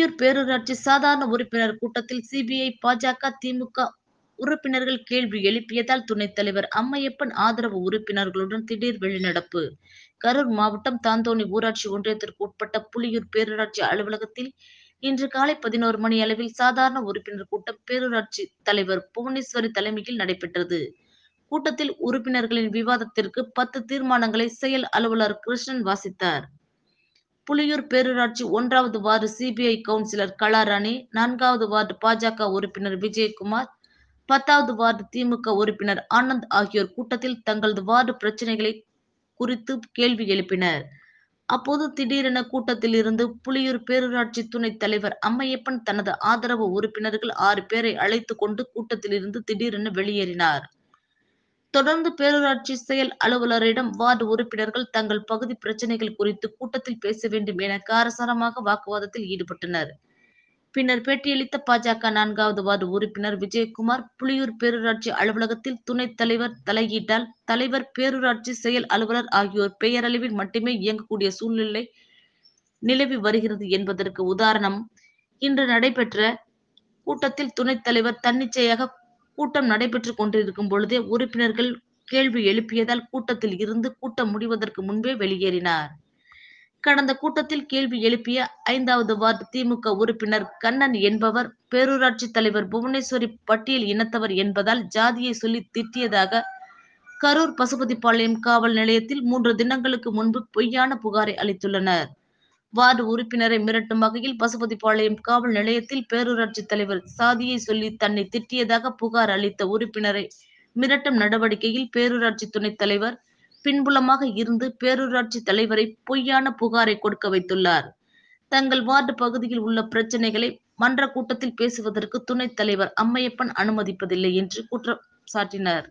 புலியூர் பேரூராட்சி சாதாரண உறுப்பினர் கூட்டத்தில் சிபிஐ, பாஜக, திமுக உறுப்பினர்கள் கேள்வி எழுப்பியதால் துணைத் தலைவர் அம்மையப்பன் ஆதரவு உறுப்பினர்களுடன் திடீர் வெளிநடப்பு. கரூர் மாவட்டம் தாந்தோணி ஊராட்சி ஒன்றியத்திற்கு உட்பட்ட புலியூர் பேரூராட்சி அலுவலகத்தில் இன்று காலை 11 மணி அளவில் சாதாரண உறுப்பினர் கூட்டம் பேரூராட்சி தலைவர் புவனேஸ்வரி தலைமையில் நடைபெற்றது. கூட்டத்தில் உறுப்பினர்களின் விவாதத்திற்கு 10 தீர்மானங்களை செயல் அலுவலர் கிருஷ்ணன் வாசித்தார். புலியூர் பேரூராட்சி 1வது வார்டு சிபிஐ கவுன்சிலர் கலாராணி, 4வது வார்டு பாஜக உறுப்பினர் விஜயகுமார், 10வது வார்டு திமுக உறுப்பினர் ஆனந்த் ஆகியோர் கூட்டத்தில் தங்களது வார்டு பிரச்சனைகளை குறித்து கேள்வி எழுப்பினர். அப்போது திடீரென கூட்டத்தில் இருந்து புலியூர் பேரூராட்சி துணைத் தலைவர் அம்மையப்பன் தனது ஆதரவு உறுப்பினர்கள் 6 பேரை அழைத்து கொண்டு கூட்டத்தில் இருந்து திடீரென வெளியேறினார். தொடர்ந்து பேரூராட்சி செயல் அலுவலரிடம் வார்டு உறுப்பினர்கள் தங்கள் பகுதி பிரச்சனைகள் குறித்து கூட்டத்தில் பேச வேண்டும் என காரசாரமாக வாக்குவாதத்தில் ஈடுபட்டனர். பின்னர் பேட்டியளித்த பாஜக 4வது வார்டு உறுப்பினர் விஜயகுமார், புலியூர் பேரூராட்சி அலுவலகத்தில் துணைத் தலைவர் தலையீட்டால் தலைவர், பேரூராட்சி செயல் அலுவலர் ஆகியோர் பெயரளவில் மட்டுமே இயங்கக்கூடிய சூழ்நிலை நிலவி வருகிறது என்பதற்கு உதாரணம், இன்று நடைபெற்ற கூட்டத்தில் துணைத் தலைவர் தன்னிச்சையாக கூட்டம் நடைபெற்றுக் கொண்டிருக்கும் பொழுதே உறுப்பினர்கள் கேள்வி எழுப்பியதால் கூட்டத்தில் இருந்து கூட்டம் முடிவதற்கு முன்பே வெளியேறினார். கடந்த கூட்டத்தில் கேள்வி எழுப்பிய 5வது வார்டு திமுக உறுப்பினர் கண்ணன் என்பவர் பேரூராட்சி தலைவர் புவனேஸ்வரி பட்டியல் இனத்தவர் என்பதால் ஜாதியை சொல்லி திட்டியதாக கரூர் பசுபதிபாளையம் காவல் நிலையத்தில் 3 தினங்களுக்கு முன்பு பொய்யான புகாரை அளித்துள்ளனர். வார்டு உறுப்பினரை மிரட்டும் வகையில் பசுபதிபாளையம் காவல் நிலையத்தில் பேரூராட்சி தலைவர் சாதியை சொல்லி தன்னை திட்டியதாக புகார் அளித்த உறுப்பினரை மிரட்டும் நடவடிக்கையில் பேரூராட்சி துணைத் தலைவர் பின்புலமாக இருந்து பேரூராட்சி தலைவரை பொய்யான புகாரை கொடுக்க வைத்துள்ளார். தங்கள் வார்டு பகுதியில் உள்ள பிரச்சனைகளை மன்ற கூட்டத்தில் பேசுவதற்கு துணைத் தலைவர் அம்மையப்பன் அனுமதிப்பதில்லை என்று குற்றம் சாட்டினர்.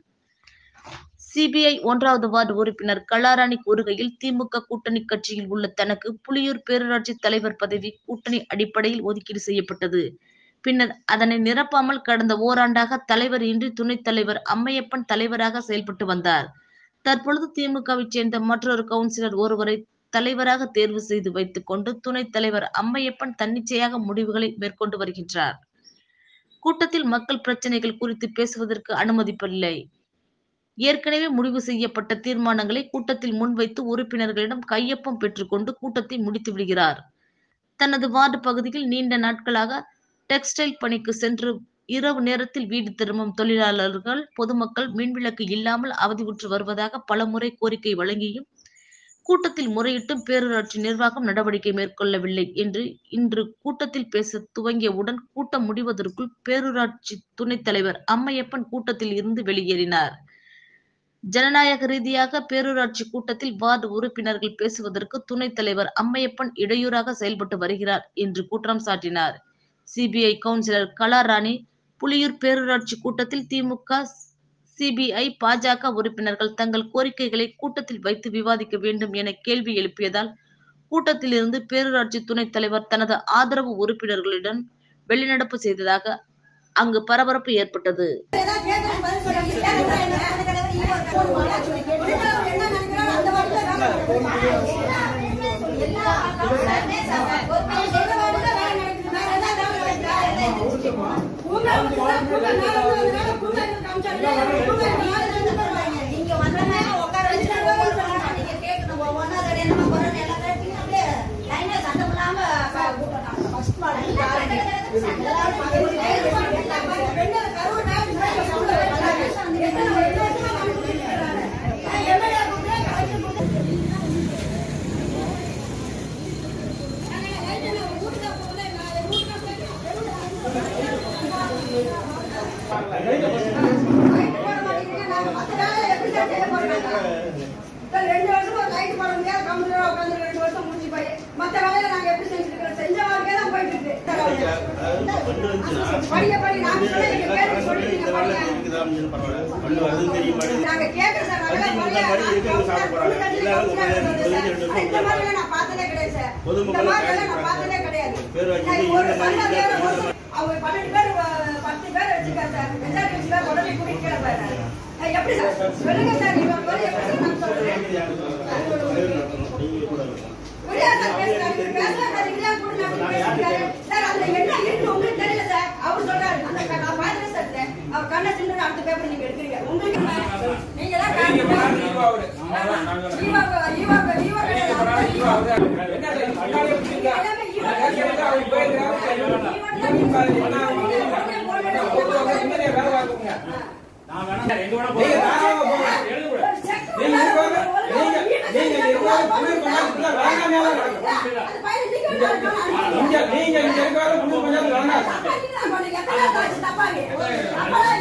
சிபிஐ 1வது வார்டு உறுப்பினர் கலாராணி கூறுகையில், திமுக கூட்டணி கட்சியில் உள்ள தனக்கு புலியூர் பேரூராட்சி தலைவர் பதவி கூட்டணி அடிப்படையில் ஒதுக்கீடு செய்யப்பட்டது. பின்னர் அதனை நிரப்பாமல் கடந்த ஓராண்டாக தலைவர் இன்றி துணைத் தலைவர் அம்மையப்பன் தலைவராக செயல்பட்டு வந்தார். தற்பொழுது திமுகவை சேர்ந்த மற்றொரு கவுன்சிலர் ஒருவரை தலைவராக தேர்வு செய்து வைத்துக் கொண்டு துணைத் தலைவர் அம்மையப்பன் தன்னிச்சையாக முடிவுகளை மேற்கொண்டு வருகின்றார். கூட்டத்தில் மக்கள் பிரச்சனைகள் குறித்து பேசுவதற்கு அனுமதிப்பில்லை. ஏற்கனவே முடிவு செய்யப்பட்ட தீர்மானங்களை கூட்டத்தில் முன்வைத்து உறுப்பினர்களிடம் கையொப்பம் பெற்றுக்கொண்டு கூட்டத்தை முடித்து விடுகிறார். தனது வார்டு பகுதியில் நீண்ட நாட்களாக டெக்ஸ்டைல் பணிக்கு சென்று இரவு நேரத்தில் வீடு திரும்பும் தொழிலாளர்கள், பொதுமக்கள் மின்விளக்கு இல்லாமல் அவதியுற்று வருவதாக பலமுறை கோரிக்கை வழங்கியும் கூட்டத்தில் முறையிட்டும் பேரூராட்சி நிர்வாகம் நடவடிக்கை மேற்கொள்ளவில்லை என்று இன்று கூட்டத்தில் பேச துவங்கியவுடன் கூட்டம் முடிவதற்குள் பேரூராட்சி துணைத் தலைவர் அம்மையப்பன் கூட்டத்தில் இருந்து வெளியேறினார். ஜனநாயக ரீதியாக பேரூராட்சி கூட்டத்தில் வார்டு உறுப்பினர்கள் பேசுவதற்கு துணைத் தலைவர் அம்மையப்பன் இடையூறாக செயல்பட்டு வருகிறார் என்று குற்றம் சாட்டினார். சிபிஐ கவுன்சிலர் கலாராணி, புலியூர் பேரூராட்சி கூட்டத்தில் திமுக, சிபிஐ, பாஜக உறுப்பினர்கள் தங்கள் கோரிக்கைகளை கூட்டத்தில் வைத்து விவாதிக்க வேண்டும் என கேள்வி எழுப்பியதால் கூட்டத்தில் இருந்து பேரூராட்சி துணைத் தலைவர் தனது ஆதரவு உறுப்பினர்களுடன் வெளிநடப்பு செய்ததாக அங்கு பரபரப்பு ஏற்பட்டது. சார் நீங்க